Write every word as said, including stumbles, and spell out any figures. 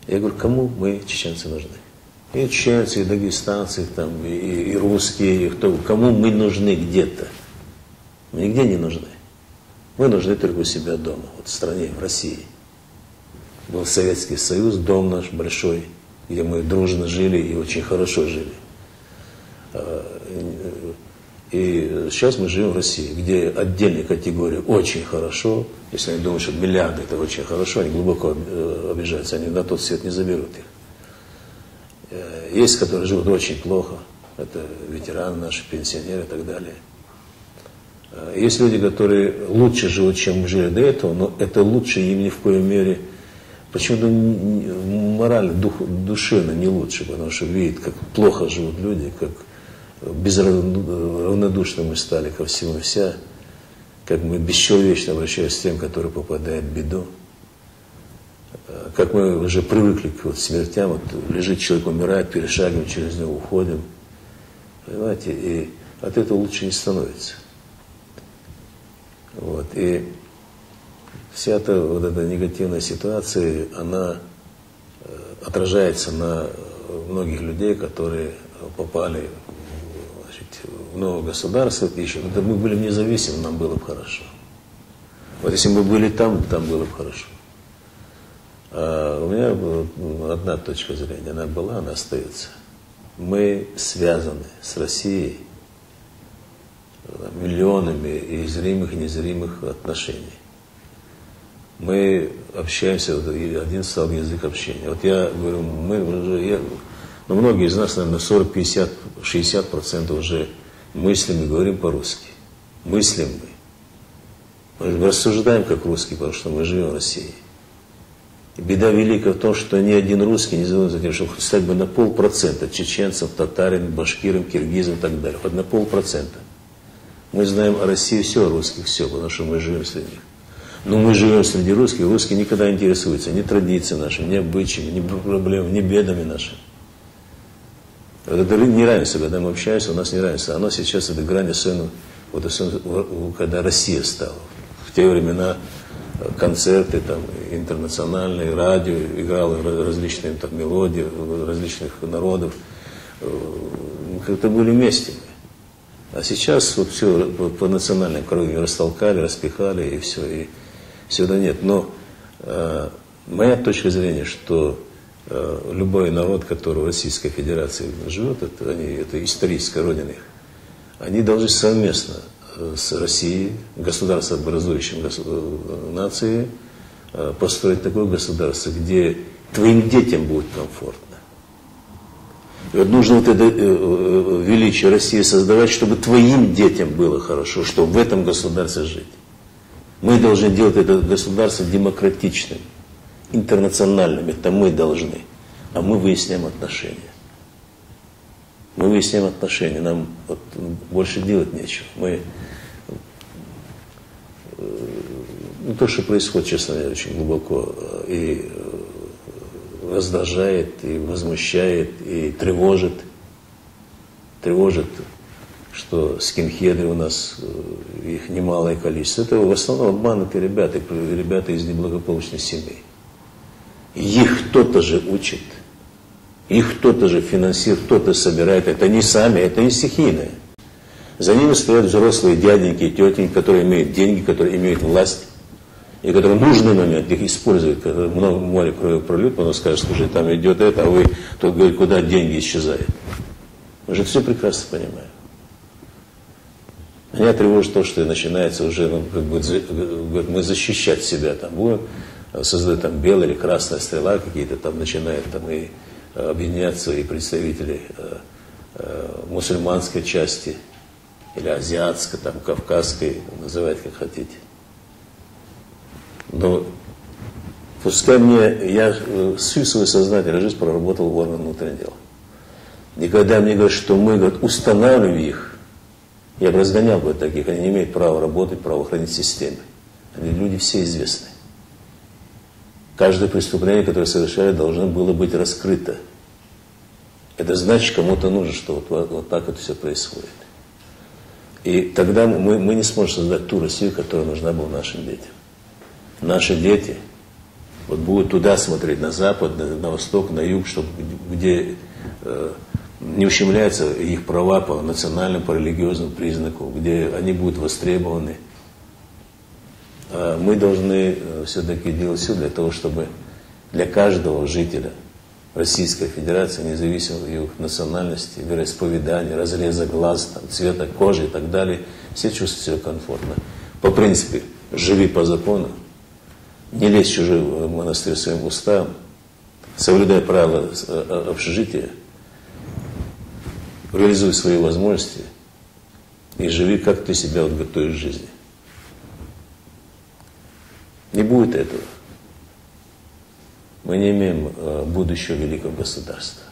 Я говорю, кому мы, чеченцы, нужны? И чеченцы, и дагестанцы, там, и, и русские, и кто, кому мы нужны где-то? Мы нигде не нужны. Мы нужны только у себя дома, вот в стране, в России. Был Советский Союз, дом наш большой, где мы дружно жили и очень хорошо жили. И сейчас мы живем в России, где отдельные категории очень хорошо. Если они думают, что миллиарды это очень хорошо, они глубоко обижаются, они на тот свет не заберут их. Есть, которые живут очень плохо, это ветераны наши, пенсионеры и так далее. Есть люди, которые лучше живут, чем мы жили до этого, но это лучше им ни в коей мере, почему-то морально, дух, душевно не лучше, потому что видят, как плохо живут люди, как безравнодушны мы стали ко всему вся, как мы бесчеловечно обращаемся с тем, который попадает в беду, как мы уже привыкли к вот смертям, вот лежит человек, умирает, перешагиваем через него, уходим, понимаете, и от этого лучше не становится. Вот, и вся эта, вот эта негативная ситуация, она отражается на многих людей, которые попали, значит, в новое государство, еще. Но мы были независимы, нам было бы хорошо. Вот если бы мы были там, там было бы хорошо. А у меня была одна точка зрения, она была, она остается. Мы связаны с Россией миллионами и зримых, и незримых отношений. Мы общаемся, вот один стал язык общения. Вот я говорю, мы уже, я, ну, многие из нас, наверное, сорок, пятьдесят, шестьдесят процентов уже мыслим и говорим по-русски. Мыслим мы. Мы рассуждаем как русские, потому что мы живем в России. И беда великая в том, что ни один русский не задумывается тем, чтобы стать бы на полпроцента чеченцем, татарин, башкиром, киргизом и так далее. Хоть на полпроцента. Мы знаем о России все, о русских все, потому что мы живем среди них. Но мы живем среди русских, русские никогда не интересуются ни традициями нашими, ни обычаями, ни проблемами, ни бедами нашими. Вот это неравенство, когда мы общаемся, у нас неравенство. Оно сейчас, это грань, особенно, вот особенно, когда Россия стала. В те времена концерты там, интернациональные, радио, играло различные там, мелодии различных народов. Как-то были вместе. А сейчас вот все по, по национальным кругам растолкали, распихали, и все, и сюда нет. Но э, моя точка зрения, что э, любой народ, который в Российской Федерации живет, это, они, это историческая родина их, они должны совместно с Россией, государствообразующим государ... нацией, э, построить такое государство, где твоим детям будет комфортно. И вот нужно вот это э, величие России создавать, чтобы твоим детям было хорошо, чтобы в этом государстве жить. Мы должны делать это государство демократичным, интернациональным. Это мы должны. А мы выясняем отношения. Мы выясняем отношения. Нам вот больше делать нечего. Мы, э, ну, то, что происходит, честно говоря, очень глубоко и раздражает, и возмущает, и тревожит. Тревожит, что скинхеды у нас, их немалое количество. Это в основном обманутые ребята, ребята из неблагополучной семьи. Их кто-то же учит, их кто-то же финансирует, кто-то собирает. Это не сами, это не стихийное. За ними стоят взрослые дяденьки и тетеньки, которые имеют деньги, которые имеют власть. И которые в нужный момент их используют, когда много море крови прольют, он скажет, слушай, там идет это, а вы тут говорите, куда деньги исчезают. Мы же все прекрасно понимаем. Меня тревожит то, что начинается уже, ну, как бы, мы защищать себя там будем, создать там белая или красная стрела, какие-то там начинают там и объединяться и представители э, э, мусульманской части, или азиатской, там, кавказской, называйте как хотите. Но пускай мне, я всю свою сознательную жизнь проработал в органах внутренних дел. И когда мне говорят, что мы, говорят, устанавливаем их, я бы разгонял бы таких, они не имеют права работать в правоохранительной системе. Они люди все известны. Каждое преступление, которое совершали, должно было быть раскрыто. Это значит, кому-то нужно, что вот, вот так это все происходит. И тогда мы, мы не сможем создать ту Россию, которая нужна была нашим детям. Наши дети вот будут туда смотреть, на запад, на, на восток, на юг, чтобы, где э, не ущемляются их права по национальному, по религиозному признаку, где они будут востребованы. А мы должны э, все-таки делать все для того, чтобы для каждого жителя Российской Федерации, независимо от их национальности, вероисповедания, разреза глаз, там, цвета кожи и так далее, все чувствуют себя комфортно. По принципу, живи по закону, не лезь в чужой монастырь своим уставом, соблюдай правила общежития, реализуй свои возможности и живи, как ты себя вот готовишь к жизни. Не будет этого. Мы не имеем будущего великого государства.